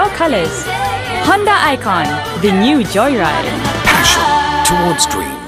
your colors. Honda Icon, the new joyride. Passion towards dreams.